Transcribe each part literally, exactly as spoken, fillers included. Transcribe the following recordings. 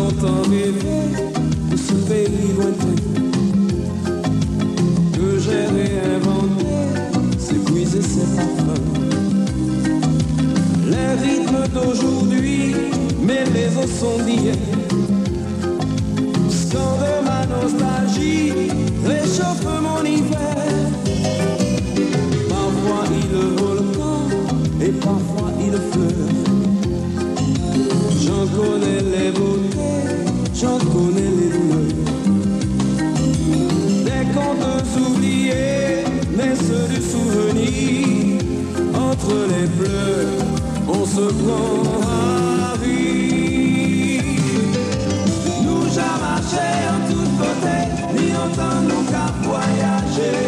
longtemps rêvé de ce pays lointain que j'ai réinventé, c'est puiser ses parfums. Les rythmes d'aujourd'hui, mais les os sont d'hier. Sans de ma nostalgie, réchauffe mon hiver. Parfois il volcan et parfois il pleure. J'en connais les beautés, j'en connais les douleurs. Des contes oubliés, mais ceux du souvenir. Entre les pleurs, on se prend à vie. Nous jamais marché en tous côtés, ni longtemps nous qu'à voyager.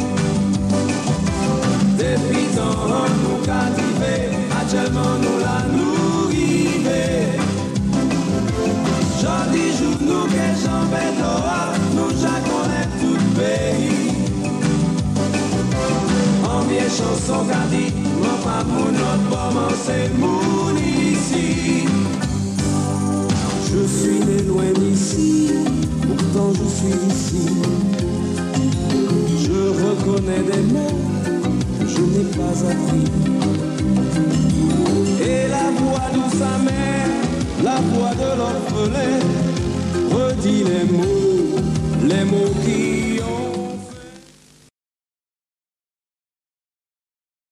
Depuis tant nous qu'à vivre, actuellement nous la nourrir. J'en dis jour nous que j'en vais dehors, nous j'en connais tout le pays. En vieille chanson qu'a dit, mon pas pour notre moment c'est mon ici. Je suis né loin d'ici, pourtant je suis ici. Je reconnais des mots que je n'ai pas appris. Et la voix douce amère, la voix de l'orphelin redit les mots, les mots qui ont